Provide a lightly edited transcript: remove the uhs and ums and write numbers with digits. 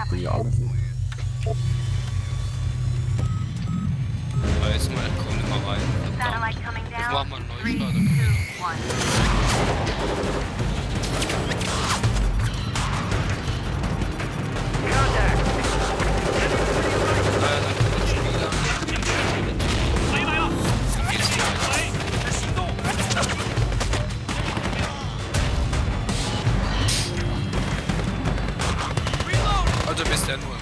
Ja, das ist. Da ist mal, komm mal rein. Satellite coming Jetzt down. machen wir einen 3, 2, Neustart. 1. Contact. Naja, dann kommt das schon wieder. Dann geht's wieder weiter. Also bis der nur